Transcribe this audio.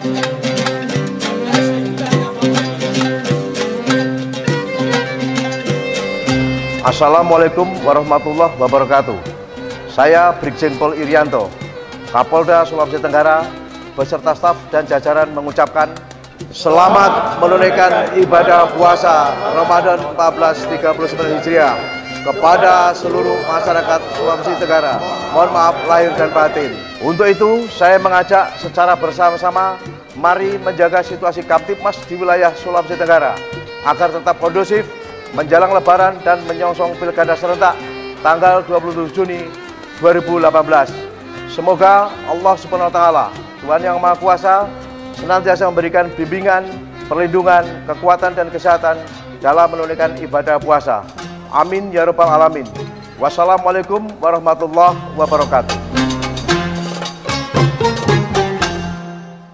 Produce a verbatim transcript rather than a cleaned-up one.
Assalamualaikum warahmatullahi wabarakatuh. Saya Brigjen Pol Irianto, Kapolda Sulawesi Tenggara, beserta staf dan jajaran mengucapkan selamat menunaikan ibadah puasa Ramadan seribu empat ratus tiga puluh sembilan Hijriah kepada seluruh masyarakat Sulawesi Tenggara. Mohon maaf lahir dan batin. Untuk itu, saya mengajak secara bersama-sama, mari menjaga situasi Kamtibmas di wilayah Sulawesi Tenggara agar tetap kondusif menjelang Lebaran dan menyongsong Pilkada serentak tanggal dua puluh tujuh Juni dua ribu delapan belas. Semoga Allah Subhanahu wa Ta'ala, Tuhan Yang Maha Kuasa, senantiasa memberikan bimbingan, perlindungan, kekuatan dan kesehatan dalam menunaikan ibadah puasa. Amin ya rabbal alamin. Wassalamualaikum warahmatullahi wabarakatuh.